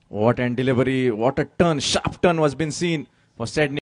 What an delivery, what a turn, sharp turn was been seen for Sedney.